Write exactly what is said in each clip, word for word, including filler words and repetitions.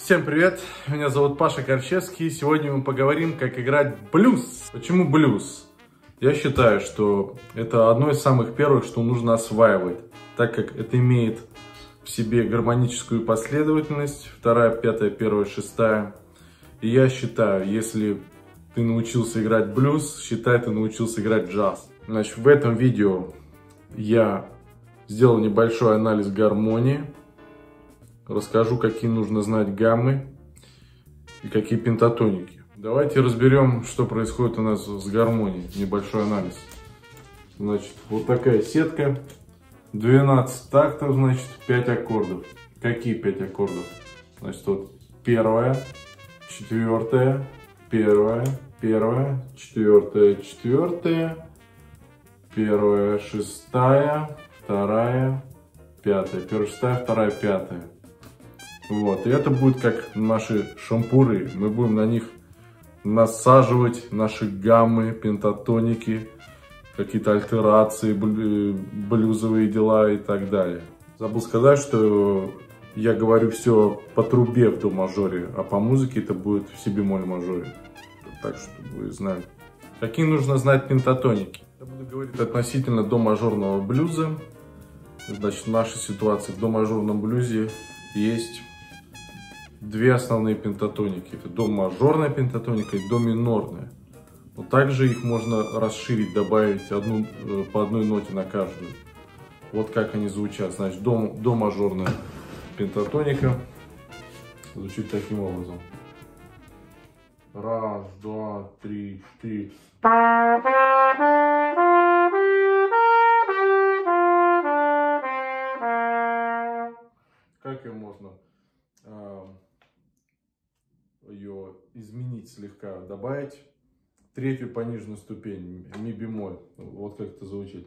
Всем привет, меня зовут Паша Корчевский. Сегодня мы поговорим, как играть блюз. Почему блюз? Я считаю, что это одно из самых первых, что нужно осваивать, так как это имеет в себе гармоническую последовательность, вторая, пятая, первая, шестая. И я считаю, если ты научился играть блюз, считай, ты научился играть джаз. Значит, в этом видео я сделал небольшой анализ гармонии. Расскажу, какие нужно знать гаммы и какие пентатоники. Давайте разберем, что происходит у нас с гармонией. Небольшой анализ. Значит, вот такая сетка. двенадцать тактов, значит, пять аккордов. Какие пять аккордов? Значит, вот первая, четвертая, первая, первая, четвертая, четвертая, первая, шестая, вторая, пятая. Первая, шестая, вторая, пятая. Вот, и это будет как наши шампуры. Мы будем на них насаживать наши гаммы, пентатоники, какие-то альтерации, блюзовые дела и так далее. Забыл сказать, что я говорю все по трубе в до мажоре, а по музыке это будет в си бемоль мажоре. Так, чтобы вы знали. Какие нужно знать пентатоники? Я буду говорить относительно до мажорного блюза. Значит, в нашей ситуации в до мажорном блюзе есть две основные пентатоники. Это до мажорная пентатоника и до минорная. Но также их можно расширить, добавить одну, по одной ноте на каждую. Вот как они звучат. Значит, до, до мажорная пентатоника звучит таким образом. Раз, два, три, четыре. Как ее можно э, ее изменить слегка, добавить третью пониженную ступень, ми бемоль. Вот как это звучит.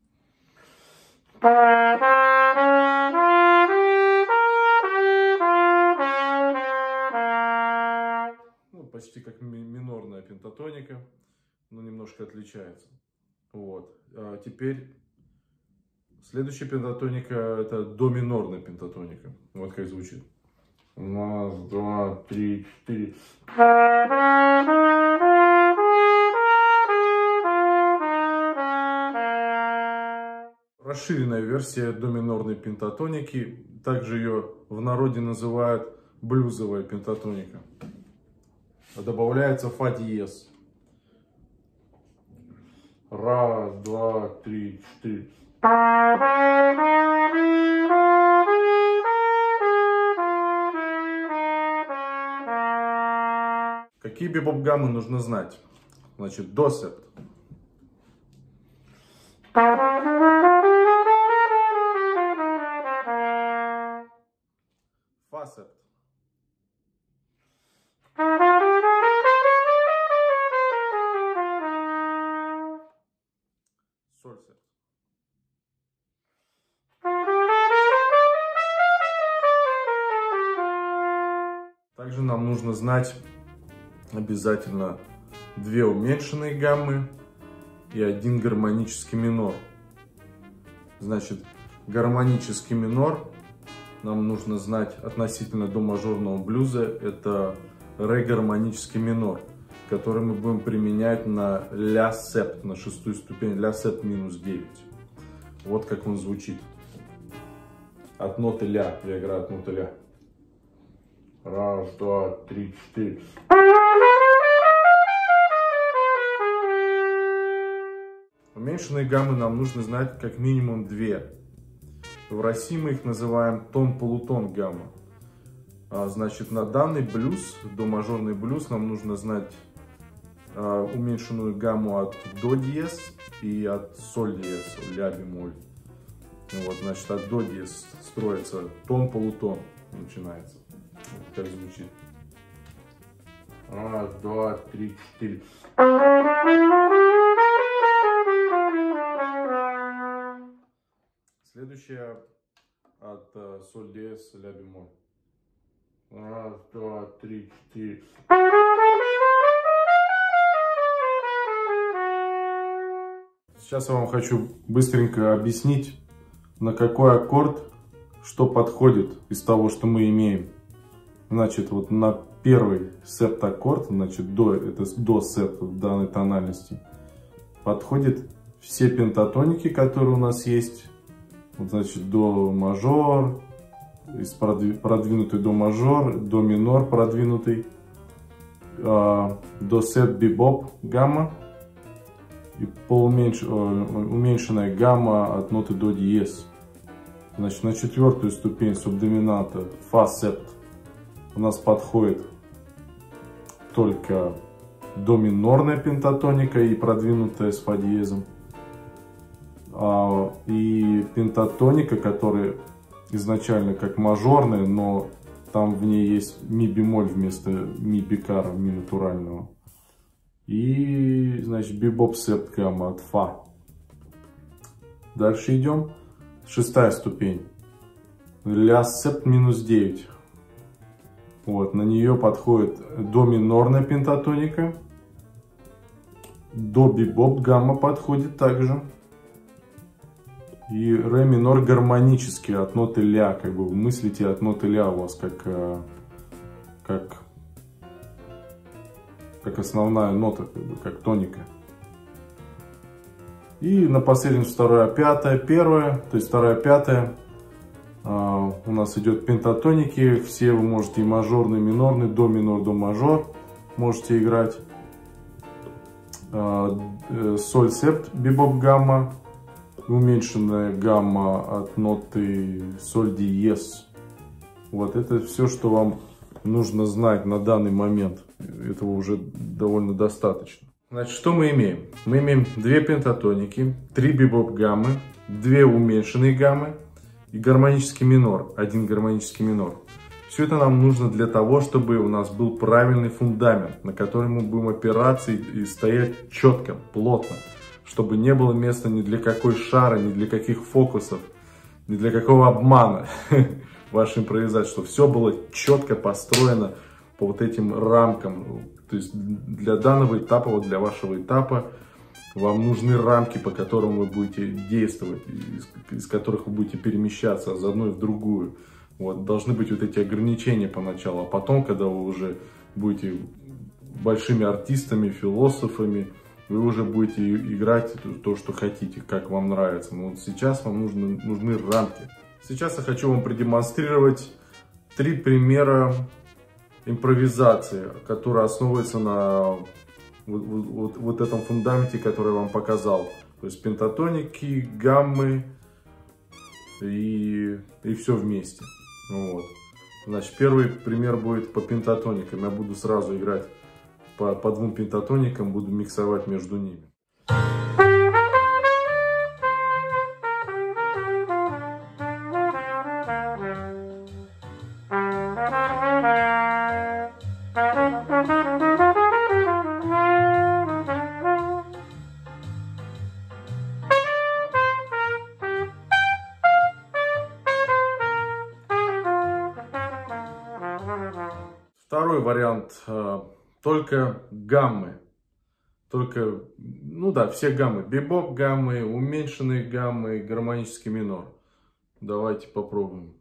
Ну, почти как ми минорная пентатоника, но немножко отличается. Вот. А теперь следующая пентатоника — это до минорная пентатоника. Вот как звучит. Раз, два, три, четыре. Расширенная версия до минорной пентатоники. Также ее в народе называют блюзовая пентатоника. Добавляется фа диез. Раз, два, три, четыре. Какие бебоп-гаммы нужно знать? Значит, до септ. Фа септ. Соль септ. Также нам нужно знать обязательно две уменьшенные гаммы и один гармонический минор. Значит, гармонический минор нам нужно знать относительно до мажорного блюза. Это ре гармонический минор, который мы будем применять на ля септ, на шестую ступень, ля септ минус девять. Вот как он звучит. От ноты ля, я играю от ноты ля. Раз, два, три, четыре. Уменьшенные гаммы нам нужно знать как минимум две. В России мы их называем тон-полутон гамма. А, значит, на данный блюз, до мажорный блюз, нам нужно знать а, уменьшенную гамму от до диез и от соль диез, ля бемоль. Вот, значит, от до диез строится тон-полутон, начинается. Вот как звучит. Раз, два, три, четыре. Следующая от соль диез, ля бемоль. Раз, два, три, четыре. Сейчас я вам хочу быстренько объяснить, на какой аккорд что подходит из того, что мы имеем. Значит, вот на первый септаккорд, значит, до, это до септа в данной тональности, подходит все пентатоники, которые у нас есть. Вот, значит, до мажор, продвинутый до мажор, до минор продвинутый, до сеп бибоп гамма и поуменьш... уменьшенная гамма от ноты до диез. Значит, на четвертую ступень субдомината фа септ у нас подходит только до минорная пентатоника и продвинутая с фа диезом. И пентатоника, которая изначально как мажорная, но там в ней есть ми бемоль вместо ми бикара, ми натурального. И, значит, бибоп септ гамма от фа. Дальше идем. Шестая ступень. Ля септ минус девять. Вот, на нее подходит до минорная пентатоника. До бибоп гамма подходит также. И ре минор гармонический от ноты ля, как бы вы мыслите от ноты ля у вас как, как, как основная нота, как, бы, как тоника. И на последнем вторая, пятая, первая, то есть вторая, пятая а, у нас идет пентатоники, все вы можете и мажорный, и минорный, до минор, до мажор можете играть. А, соль септ бибоп гамма. Уменьшенная гамма от ноты соль диез. Вот это все, что вам нужно знать на данный момент. Этого уже довольно достаточно. Значит, что мы имеем? Мы имеем две пентатоники, три бибоп гаммы, две уменьшенные гаммы и гармонический минор, один гармонический минор. Все это нам нужно для того, чтобы у нас был правильный фундамент, на котором мы будем опираться и стоять четко, плотно. Чтобы не было места ни для какой шара, ни для каких фокусов, ни для какого обмана в вашей импровизации. Чтобы все было четко построено по вот этим рамкам. То есть для данного этапа, вот для вашего этапа, вам нужны рамки, по которым вы будете действовать, из, из которых вы будете перемещаться из одной в другую. Вот, должны быть вот эти ограничения поначалу, а потом, когда вы уже будете большими артистами, философами, вы уже будете играть то, что хотите, как вам нравится. Но вот сейчас вам нужны, нужны рамки. Сейчас я хочу вам продемонстрировать три примера импровизации, которая основывается на вот, вот, вот этом фундаменте, который я вам показал. То есть пентатоники, гаммы и, и все вместе. Вот. Значит, первый пример будет по пентатоникам. Я буду сразу играть По, по двум пентатоникам, буду миксовать между ними. Второй вариант. Только гаммы, только, ну да, все гаммы, бибоп гаммы, уменьшенные гаммы, гармонический минор. Давайте попробуем.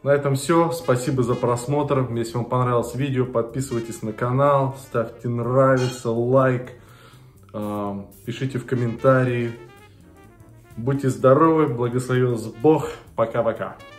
На этом все. Спасибо за просмотр. Если вам понравилось видео, подписывайтесь на канал, ставьте нравится, лайк, пишите в комментарии. Будьте здоровы, благослови вас Бог. Пока-пока.